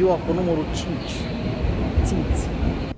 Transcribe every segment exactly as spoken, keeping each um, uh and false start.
ziua cu numărul cinci. Ținți!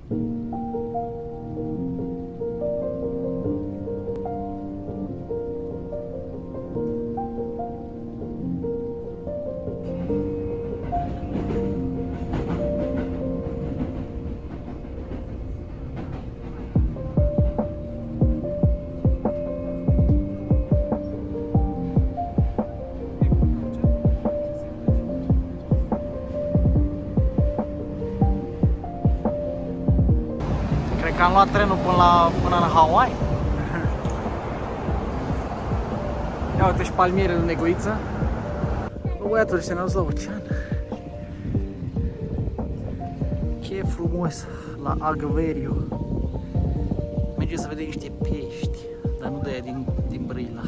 Că am luat trenul până, la, până în Hawaii. Ia uite și palmierele în Negoiță. Bă, băiatul ăștia ne-au dus la ocean. Ce frumos la Agveriu. Mergeți să vedem niște pești, dar nu de aia din, din Brăila.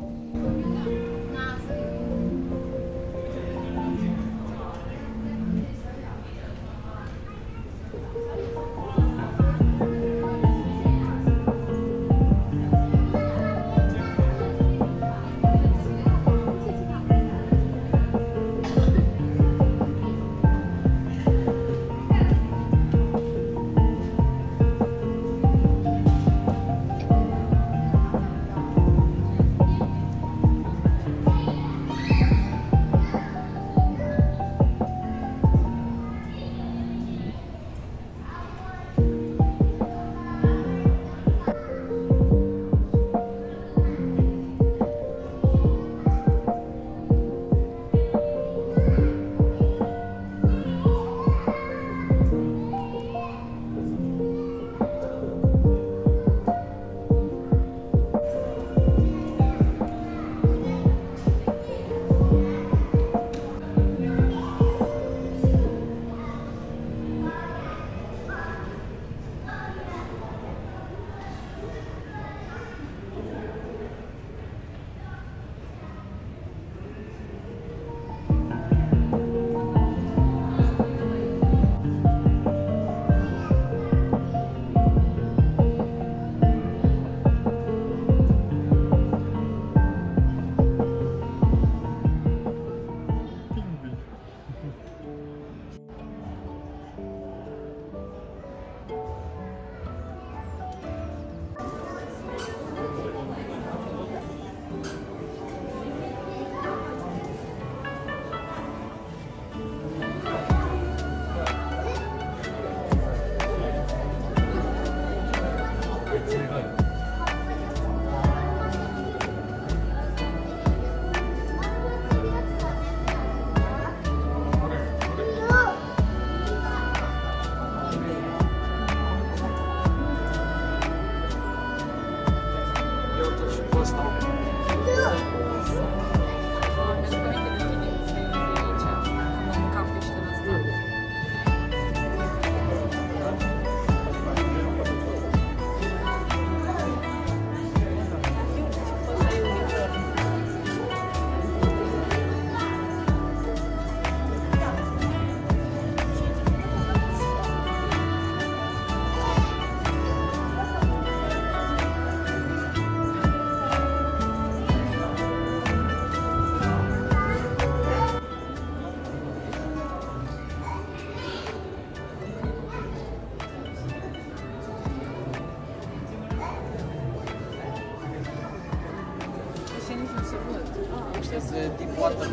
este Deepwater.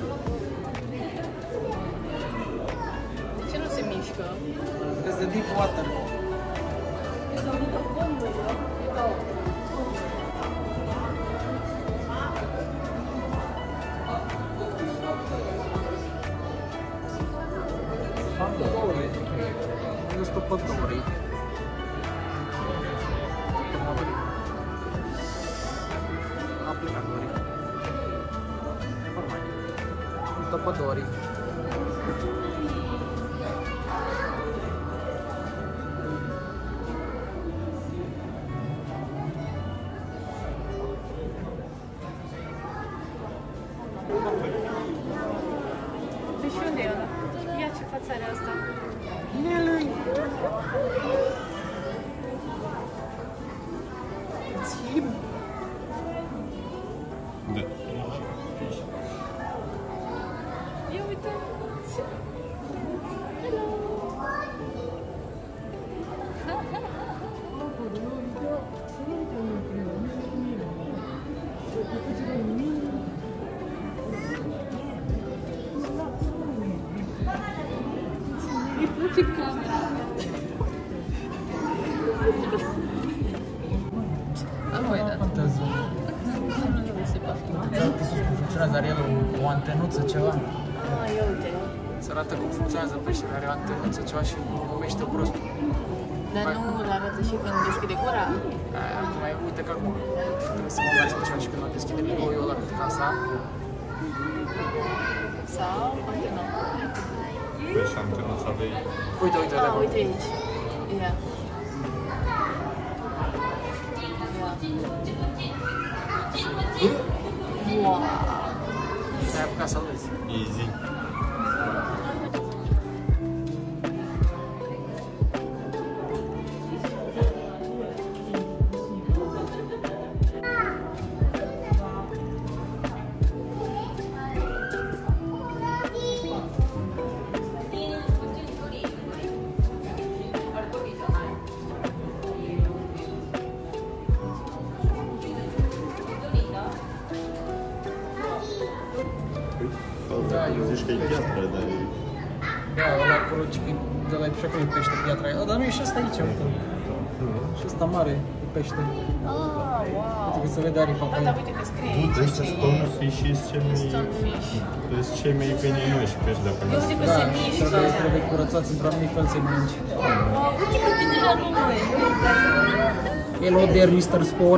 De ce nu se mișcă? Este Deepwater. Pandori. Este Pandori. Applicatori. Ormai. Topători. Deci unde e ăla? Ia ce față are asta. Nelui. Țim. Da. Ia uite. Funcționează, are el o antenuță, ceva. Ah, ia uite. Se arată cum funcționează peștele, are o antenuță, ceva și numește prostul. Dar nu îl arată și când deschide gura? Acum, uite că acum trebuie să mă mai special și când o deschide boiul ăla cât casa. Sau antenă? Păi și antenuța vei. Uite, uite, Ah, acolo. uite aici. Ia. Wow. Să-i apucat să-l vezi. Easy. Da, eu Zici că e piatră, dar e... Da, ăla acolo, de la și acolo e pește, piatra aia. Dar nu e și ăsta aici, uite. Și ăsta mare e pește. Ah, wow. Uite că se vede aripa pe Da, el. dar uite că scrie Nu, aici ăștia ce e. stonefish sunt cei mai... Stonefish. Sunt cei mai veninoși pești de acolo. Eu zic că Da, se mișcă. trebuie, trebuie curățați într-un anumit fel să-i mănânci. Wow, uite că vine la noi. Hello there, mister Spore.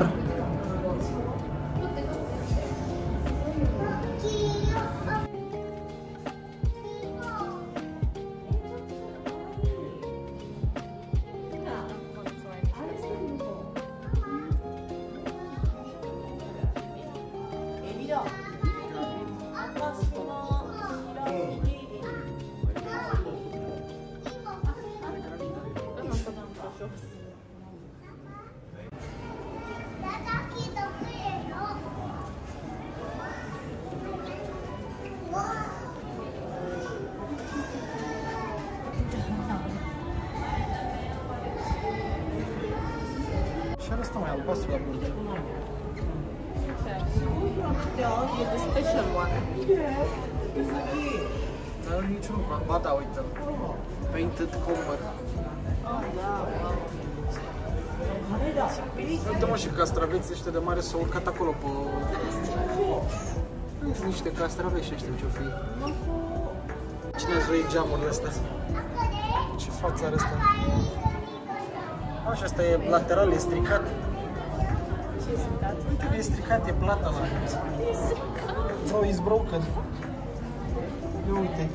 Și are ăsta mai albastru la burtă. E the special one. Dar niciunul, ba da, uite-l. Painted copper. Oh, da, wow. Uite-mă și castraveții ăștia de mare s-au urcat acolo pe... Sunt niște castraveți ăștia, ce-o fi. Cine a zuit geamurile astea? Ce față are ăsta? A, și ăsta e lateral, e stricat. Ce e stricat? Uite că e stricat, e plata la... Bro, it's broken. Ia uite.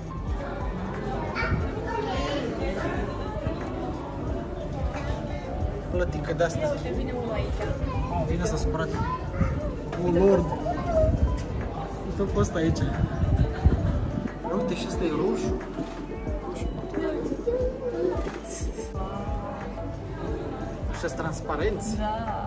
Plătică de-astea. Ia uite, vine unul aici. Oh, vine să supărat. Oh, Lord! Uite pe ăsta aici. Uite, și ăsta e roșu. Ăștia-s transparenți. Da.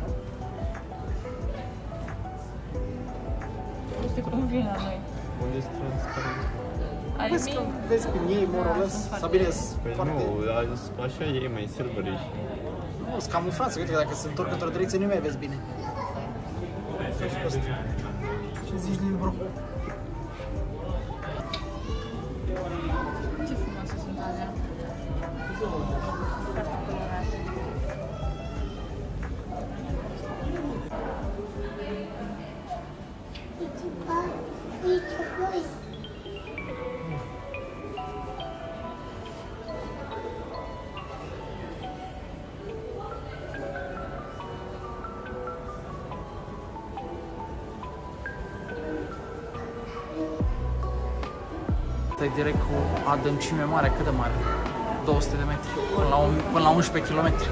Uite cum vine la noi. Unde e transparent? I Vezi că mean, vezi prin ei, more or less. sunt Sau bine, foarte- sunt Păi foarte... nu, a- așa e mai silverish. Nu, sunt camuflați. Uite că dacă se întorc într-o direcție, nu mai vezi bine. Ce zici de bro? ce frumoase sunt alea. Foarte colorate. Stai direct cu adâncime mare, cât de mare? două sute de metri, până la, un, până la unsprezece kilometri.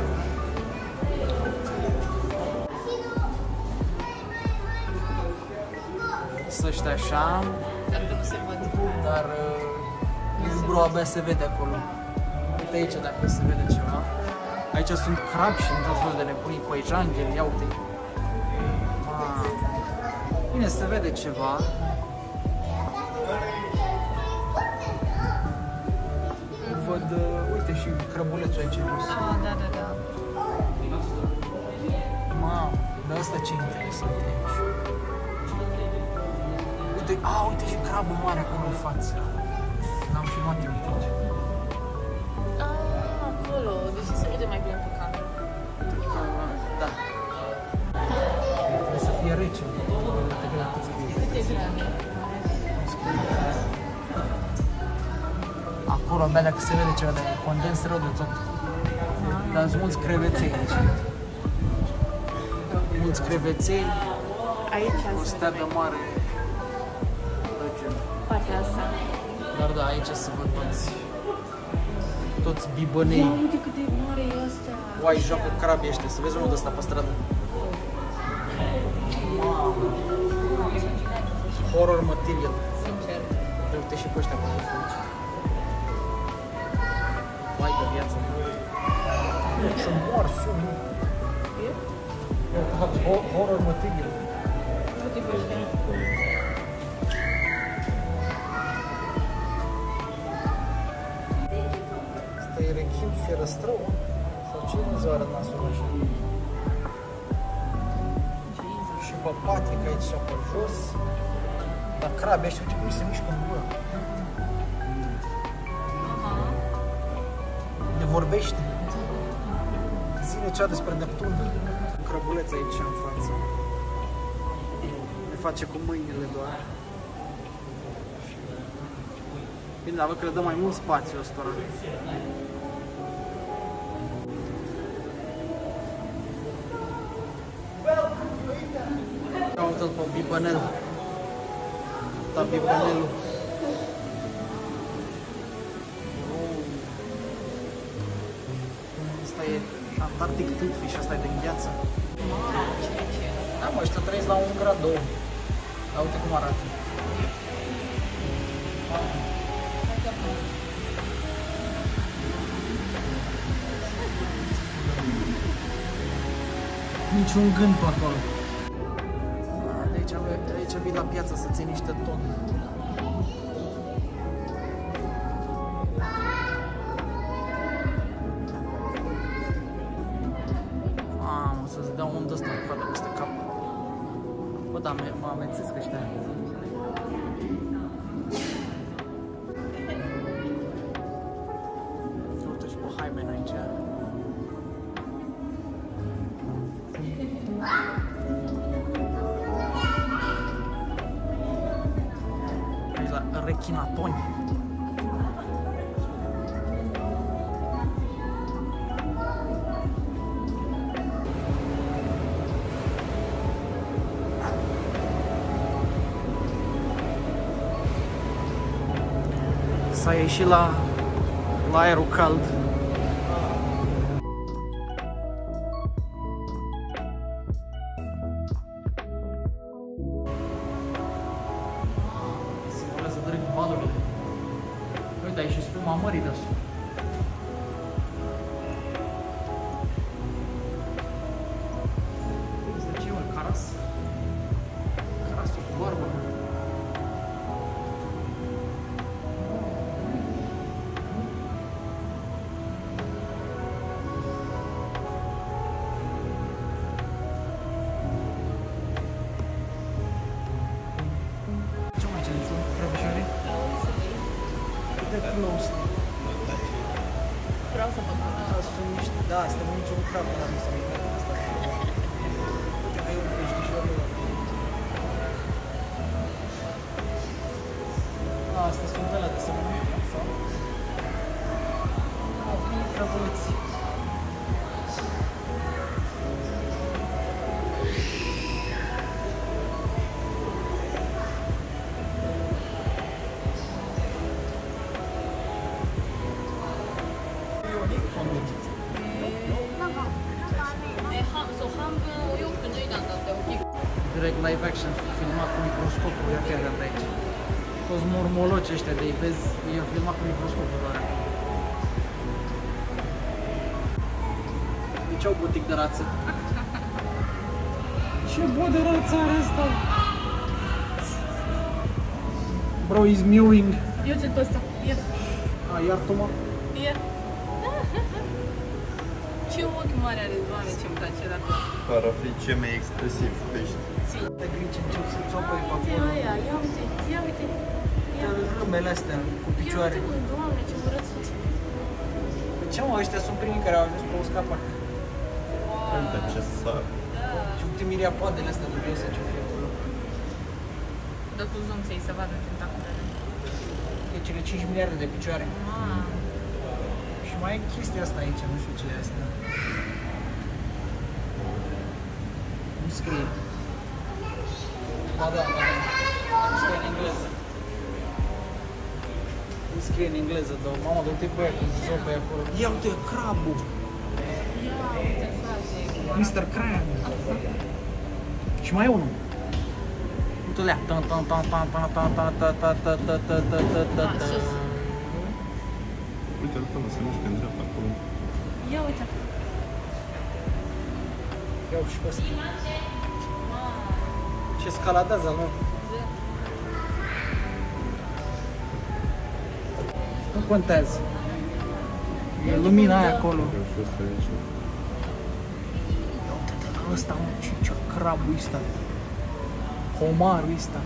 Să ăștia așa, Dar că nu se văd. dar uh, bro, abia se vede acolo. Uite aici dacă se vede ceva. Aici sunt crabi și într-un fel de nebunii, păijangheri, ia uite. Ah. Bine, se vede ceva. văd, uh, uite și crăbulețul aici jos. Ah, da, da, da. Mamă, dar asta ce interesant e aici. Uite, a, uite și crabul mare acolo în față. N-am filmat eu aici. Ah, acolo. Deci se vede mai bine pe cameră. Da. Trebuie să fie rece. Uite că cât scrie. Câte grame? Acolo abia dacă se vede ceva de condens rău de tot. Dar sunt mulți creveței aici. Mulți creveței. Aici O se stea de vede. mare. Răgel. Partea asta. Dar da, aici se văd toți. Toți bibănei. Wow, uite cât de mare e ăsta. Uai, joacă crabii ăștia. Să vezi unul de ăsta pe stradă. Horror material. Sincer. Uite și pe ăștia pe aici. Vai de viață. Ce mor, sunt. Horror material. Uite pe ăștia. Asta e rechin fierăstrău? Sau ce Dumnezeu are nasul așa? Și păpatic aici și pe jos. Dar crabe ăștia, uite cum se mișcă în gură. Ne vorbește. Zine cea despre Neptun. Un crăbuleț aici în față. Ne face cu mâinile doar. Bine, dar văd că le dă mai mult spațiu ăstora. Uite-l pe bibănel. Da, bibănelul. Asta e Antarctic Toothfish, asta e de gheață. Da, mă, ăștia trăiesc la un grad doi. Da, uite cum arată. Niciun gând pe acolo. De aici, de aici vii la piață să ții niște ton. Mamă, să-ți dea un ăsta cu coada peste cap. Bă, da, mă amețesc ăștia. Uite și pe Haimen aici. Aici la rechinatoni. S-a ieșit la, la aerul cald. Simulează direct valurile. Uite, ai și spuma mării de sus. Este ce, mă, caras? Carasul cu barbă. Close. Vreau să văd. Da, sunt niște, da, suntem niciun crab, dar nu sunt uitat asta. Uite că e un peștișor. Da, astea sunt alea de semănă, sau? Au venit crăbuleți. Direct live action, filmat cu microscopul, ia chiar de aici. Toți mormoloci ăștia de-i vezi, i-au filmat cu microscopul doar acolo. Deci au butic de rață. Ce bă de rață are asta? Bro, he's mewing. Eu ți-l pe ăsta. Ia. A, iar tu mă. Ia. Ce ochi mari are, Doamne, ce-mi place la tot. Par a fi cel mai expresiv pești. Te grici, încep să țopăi pe Uite acolo. aia, ia uite, ia uite. Ia. Râmbele astea cu picioare. Ia uite, mă, Doamne, ce urățuț. Ce mă, ăștia sunt primii care au ajuns pe un scapac. Uite ce sar. Da. Și uite miriapoadele astea dubioase ce fie acolo. Dă cu zoom să-i se vadă tentaculele. E cele cinci miliarde de picioare. Mamă. Și mai e chestia asta aici, nu știu ce e asta. Nu scrie. Ba da, ba da. Nu scrie în engleză. Nu scrie în engleză, dar mama, du-te pe aia, cum țopă e acolo. Ia uite, crabul! Ia uite, frate. mister Crab! Și mai e unul. Uite-lea. Tan tan tan tan tan tan tan tan tan tan tan tan tan tan tan Da, sus. Uite-l până se mișcă în dreapta acolo. Ia uite. Iau și pe ăsta. Mamă. Ce scaladează, mă. Nu contează. E lumina aia acolo. Eu și ăsta aici. Ia uite-te că ăsta, mă, ce, ce crabul ăsta. Homarul ăsta.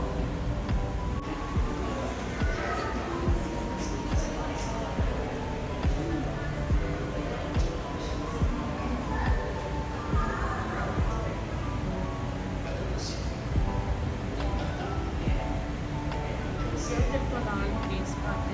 Uite pe ăla alb din spate.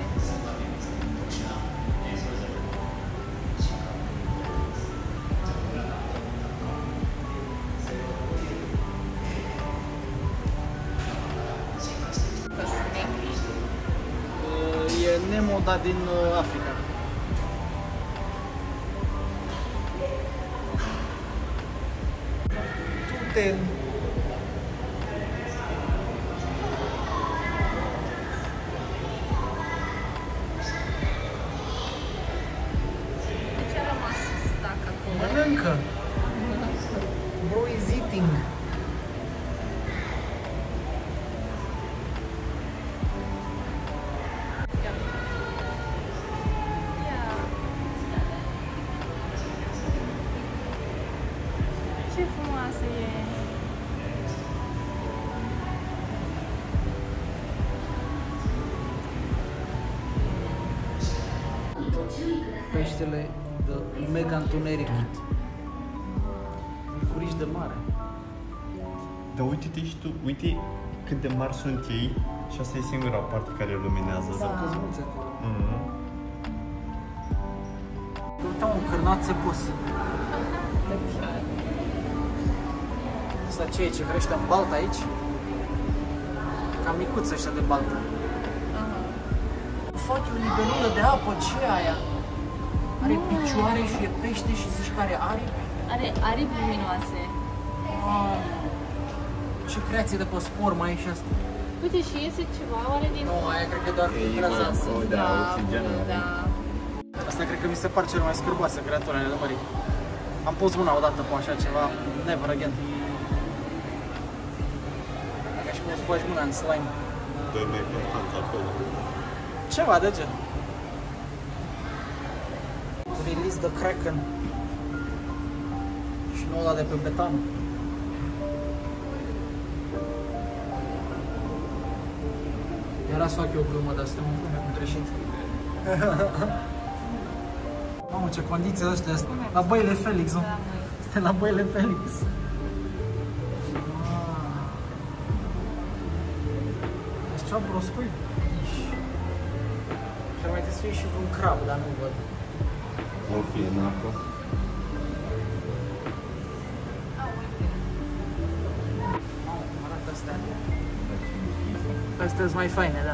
Că sunt negri. E Nemo, dar din uh, Africa. Du-te. De ce a rămas stac acolo? Mănâncă. Bro is eating. Ia. Ia. Ce frumoasă e! Peștele de mega întuneric. Curici de mare. Dar uite-te și tu, uite cât de mari sunt ei și asta e singura parte care luminează. Sunt căzmuți acolo. Mhm. Uita un cârnat țepos. Asta ce e, ce crește în baltă aici? Cam micuță ăștia de baltă. Aha. Faci o libelulă de apă, ce e aia? Are picioare și e pește și zici că are aripi? Are aripi luminoase. Mamă, ce creație de pe spor mai e și asta. Uite, și iese ceva, oare din... Nu, aia cred că doar E filtrează. imens. O, da, oxigenul. Da. Asta cred că mi se par cel mai scârboasă creatură ale mării. Am pus mâna odată pe așa ceva, never again. Ca și cum îți bagi mâna în slime. Doi mai constant acolo. Ceva de gen. Release the Kraken. Și nu ăla de pe betan. Era să fac eu o glumă, dar suntem în glume cu greșit. Mamă, ce condiții astea sunt. La băile Felix, nu? Da, măi. Suntem la băile Felix. Deci ceva broscoi. Și ar mai trebui să fie și un crab, dar nu văd. O fi în apă. Mamă, cum arată astea. Astea sunt mai faine, da.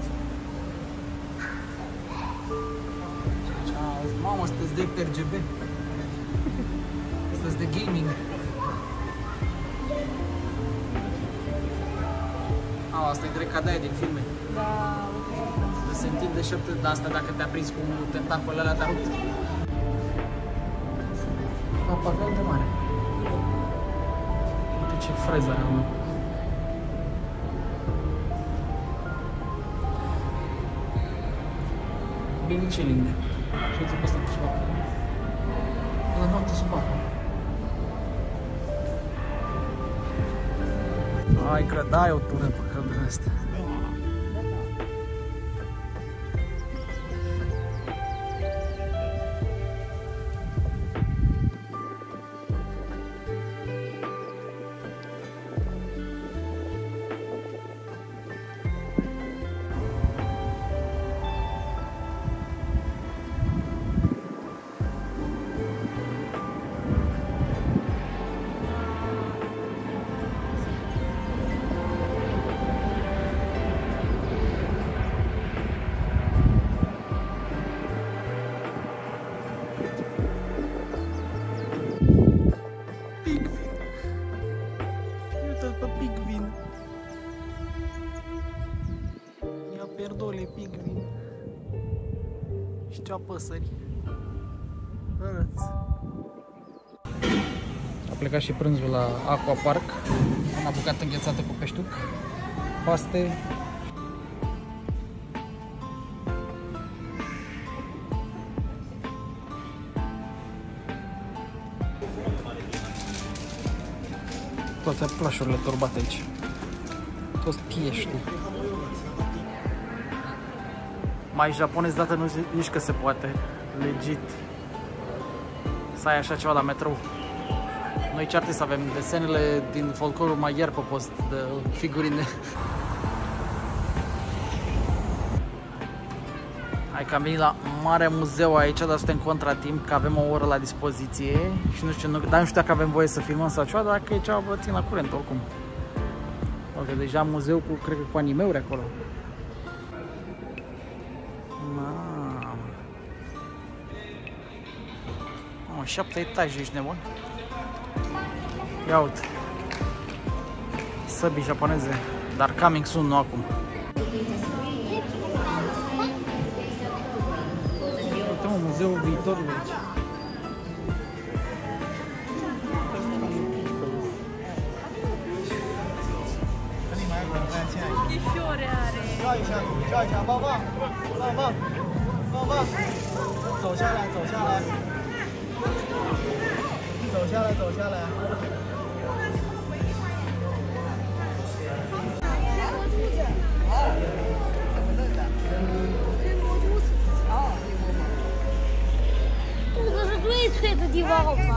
Mamă, sunteți de R G B. Sunteți de gaming. A, asta e direct ca de-aia din filme. Da, uite. De se întinde șapte de asta dacă te-a prins cu tentacolele alea te-a rupt. Papagal de mare. Uite ce freză are, mă. Billy Chilling. Și uite pe ăsta cu subac. Ăla noapte subac. Ai, că dai o tură pe căldură asta. Perdole, pingvin. Și cea păsări. Arăți. A plecat și prânzul la Aqua Park. Am apucat înghețată cu peștuc, paste. Toate plașurile turbate aici. Toți pieștii. Mai japonez dată nu nici că se poate. Legit. Să ai așa ceva la metrou. Noi ce artist avem? Desenele din folclorul maghiar pe post de figurine. Hai că am venit la mare muzeu aici, dar suntem contratimp, că avem o oră la dispoziție. Și nu știu, nu, dar nu știu dacă avem voie să filmăm sau ceva, dacă e ceva vă țin la curent oricum. Ok, deja muzeu cu, cred că cu animeuri acolo. Mamă. Oh, șapte etaje, ești nebun? Ia uite. Săbii japoneze, dar coming soon, nu acum. Uite mă, muzeul viitorului aici. Ce fiore are! 跳一下，跳一下，棒棒，棒棒，棒棒，走下来，走下来，走下来，走下来。 肚子是最脆的地方，好吗？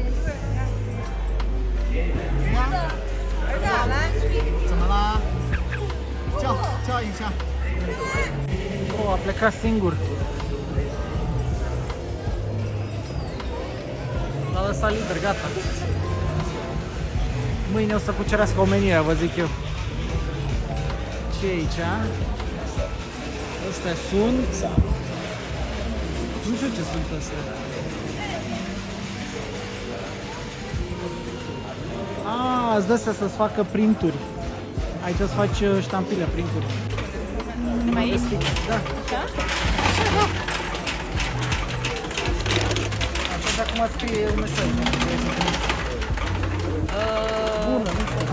儿子，来， 怎么啦？叫叫一下。 Oh, a plecat singur. L-a lăsat liber, gata. Mâine o să cucerească omenirea, vă zic eu. Ce e aici? Astea sunt... Nu știu ce sunt astea. Ah, îți dă astea să-ți facă printuri. Aici să faci ștampile, printuri. Aici? Da. Da? Așa de acum scrie un mesaj. Bună, nu știu.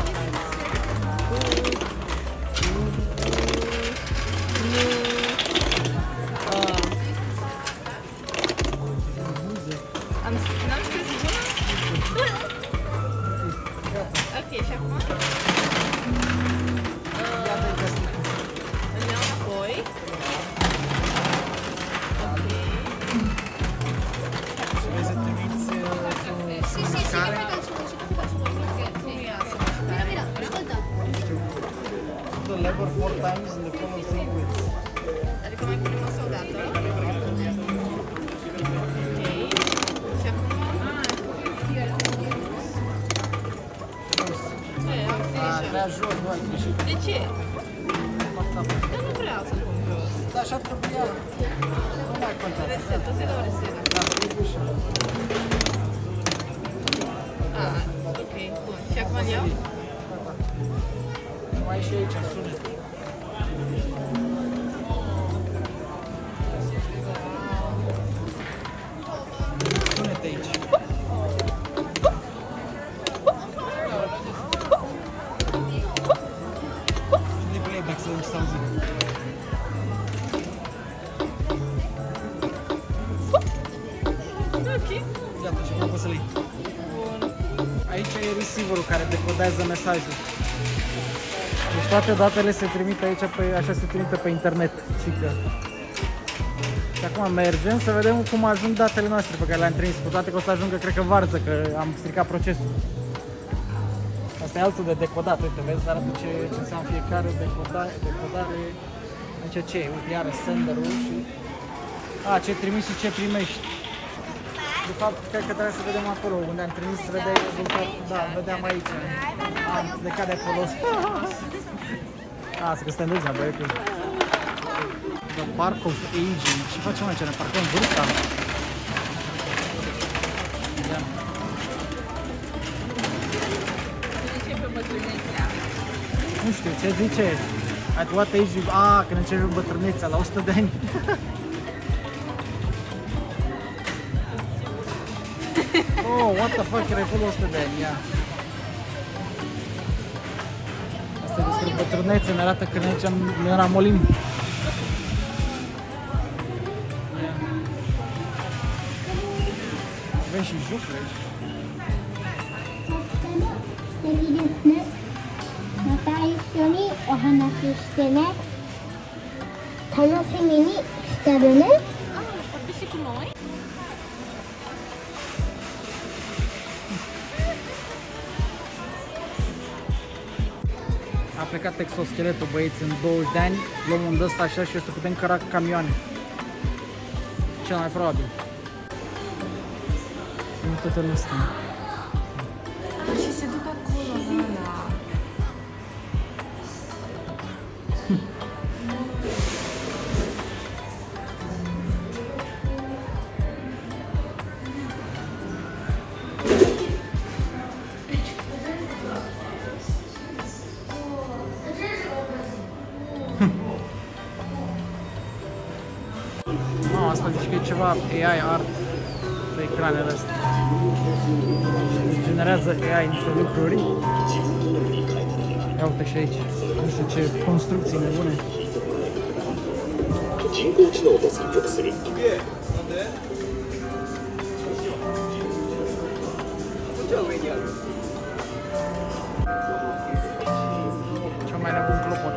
Am n-am scris bună? Ok, și acum? Îmi iau înapoi. Ok. Vrei să te uiți Sì, sì, sì, capita solo, si capita solo perché mira, mira, ascolta. the lever four times in the color sequence. Adică mai punem o soldată. Ok. Și acum? Ce? Am scris A, așa. vrea jos, nu ai greșit. De ce? Dar nu vreau să pun jos. Da, așa trebuia. Nu mai contează. Reset, o să dau reset. Da, trebuie și Ah, ok, bun. Și acum îl iau? mai și aici sunet. Sunete aici. Și de playback să să auzi. deschis? Gata, și acum poți să-l iei. Aici e receiverul care decodează mesajul. Deci toate datele se trimit aici, pe, așa se trimite pe internet. Cică. Și acum mergem să vedem cum ajung datele noastre pe care le-am trimis. Cu toate că o să ajungă, cred că varză, că am stricat procesul. Asta e altul de decodat, uite, vezi, arată ce, ce înseamnă fiecare decodare, decodare. Aici ce e? Uite, iară senderul și... A, ce trimiți și ce primești. De fapt, cred că trebuie să vedem acolo, unde am trimis, să vedeai rezultatul. Da, vedeam aici. Am plecat de acolo. A, să că suntem deja, băi, ok. The Park of Aging. Ce facem aici? Ne parcăm vârsta? Ia. Ce pe bătrânețea? Nu știu, ce zice? At what age you... A, când începe bătrânețea, la o sută de ani. Oh, what the fuck, era acolo o sută de ani, ia. Asta e despre bătrânețe, ne arată că aici ne ramolim. Avem și jucuri aici. 素敵ですね。また一緒にお話ししてね。楽しみにしてるね。 Ah, poate și cu noi? A plecat exoscheletul, băieți, în douăzeci de ani, luăm un d-ăsta așa și o să putem căra camioane. Cel mai probabil. Uite totul ăsta. Și se duc acolo, Nana. Mamă, asta zici că e ceva A I art pe ecranele astea. Generează A I niște lucruri. Ia uite și aici. Nu știu ce construcții nebune. 人工知能と作曲する Cel mai nebun clopot.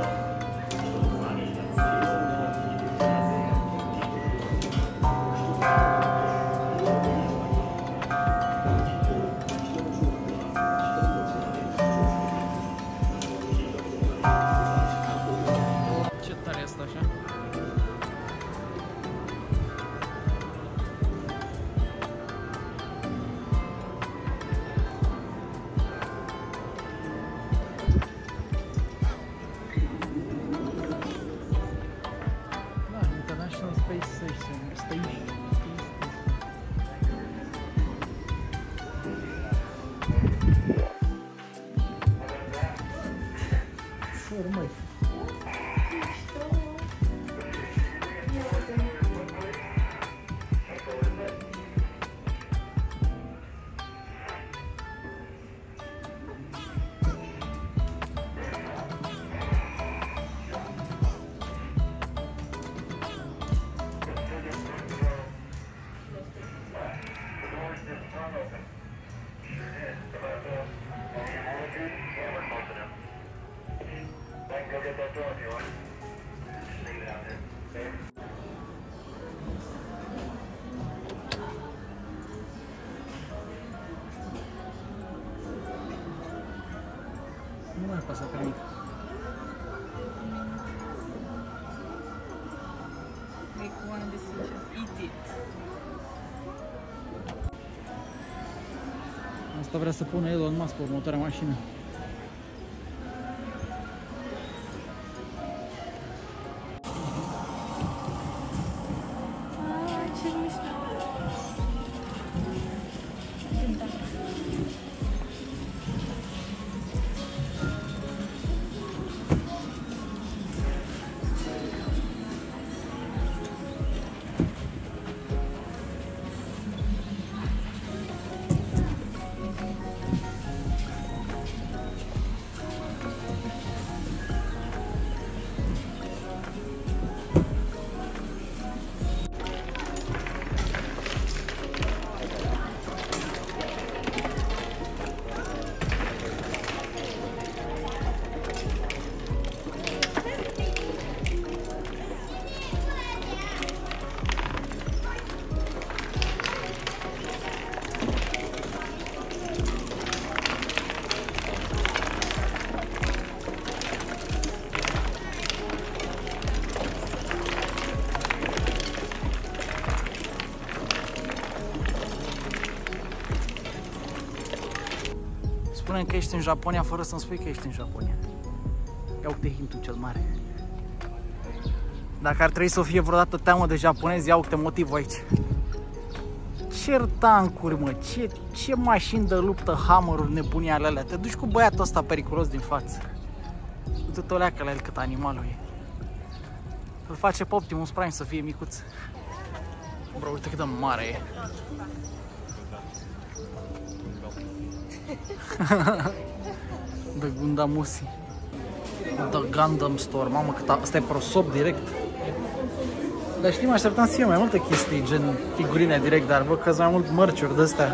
Ce tare e asta așa? Da, International Space Station. Station. Șur, măi. Nu mai pasă pe nimic. Make one decision. Eat it. Asta vrea să pună Elon Musk pe următoarea mașină. Ah, ce mișto. spunem că ești în Japonia fără să-mi spui că ești în Japonia. Ia uite hintul cel mare. Dacă ar trebui să o fie vreodată teamă de japonezi, ia uite motivul aici. Ce tancuri, mă, ce, ce mașini de luptă, hammeruri, nebunii ale alea. Te duci cu băiatul ăsta periculos din față. Du-te o leacă la el cât animalul e. Îl face pe Optimus Prime să fie micuț. Bro, uite cât de mare e. De Gundamusi. The Gundam Store. Mamă, cât asta e prosop direct. Dar știi, mă așteptam să fie mai multe chestii, gen figurine direct, dar văd că sunt mai mult mărciuri de-astea.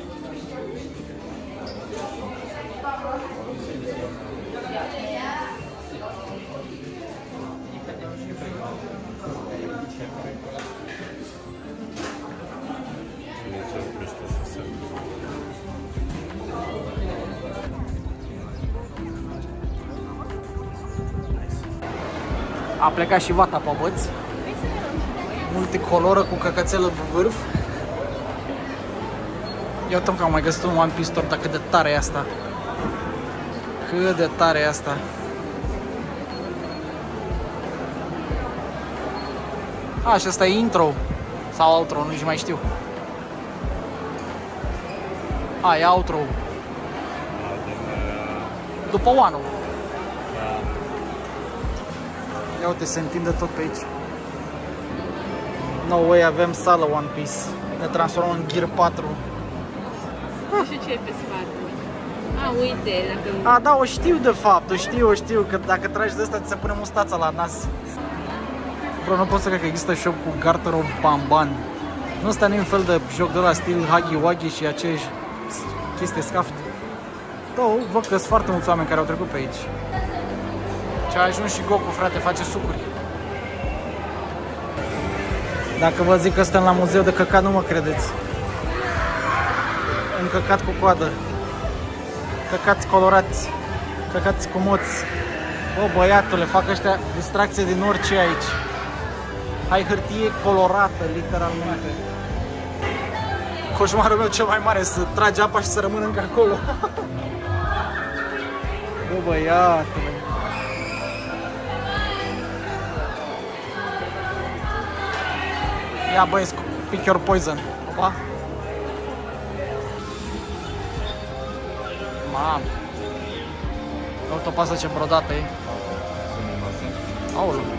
A plecat și vata pe băți. Multicoloră cu căcățelă pe vârf. Ia uite că am mai găsit un One Piece Store, dar cât de tare e asta. Cât de tare e asta. A, și asta e intro sau outro, nu mai știu. A, e outro. După one-ul. Ia uite, se întinde tot pe aici. No way, avem sală One Piece. Ne transformăm în Gear patru. Nu știu ce e pe spate. A, uite, dacă... A, da, o știu de fapt, o știu, o știu, că dacă tragi de asta ți se pune mustața la nas. Bro, nu pot să cred că există shop cu Garter of Banban. Nu ăsta nu e un fel de joc de la stil Huggy Wuggy și aceeași chestie scaft. Da, văd că sunt foarte mulți oameni care au trecut pe aici. Și a ajuns și Goku, frate, face sucuri. Dacă vă zic că suntem la muzeu de căcat, nu mă credeți. Un căcat cu coadă. Căcați colorați. Căcați cu moți. Bă, băiatule, fac ăștia distracție din orice aici. Hai hârtie colorată, literalmente. Coșmarul meu cel mai mare, să tragi apa și să rămână încă acolo. Bă, băiatule. Ia băieți, pick your poison. Opa. Mamă. Uite o pasă ce brodată e. Aoleu.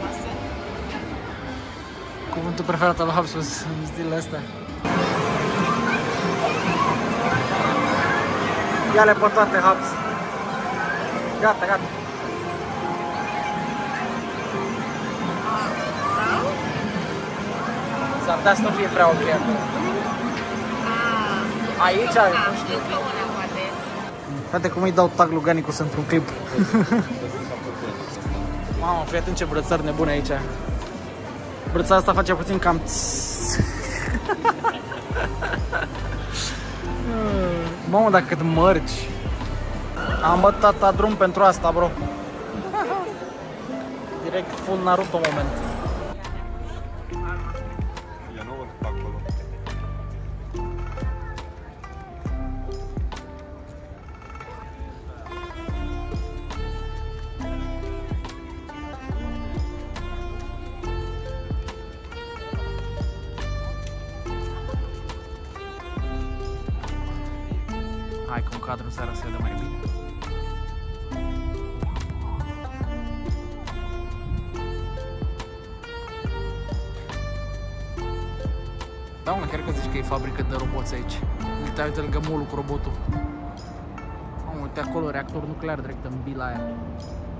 Cuvântul preferat al lui Hapsus în stilul ăsta. Ia-le pe toate, Haps. Gata, gata. S-ar putea să nu fie prea ok acolo. Aici? Nu știu. Frate, cum îi dau tag lui Ganicus într-un clip. Mamă, fii atent ce brățări nebune aici. Brățara asta face puțin cam... Mamă, dacă cât mărci. Am băt tata drum pentru asta, bro. Direct full Naruto moment. Hai că un cadru seara se vede mai bine. Da, mă, chiar că zici că e fabrică de roboți aici. Uite, uite lângă molul cu robotul. Uite acolo, reactor nuclear direct în bila aia.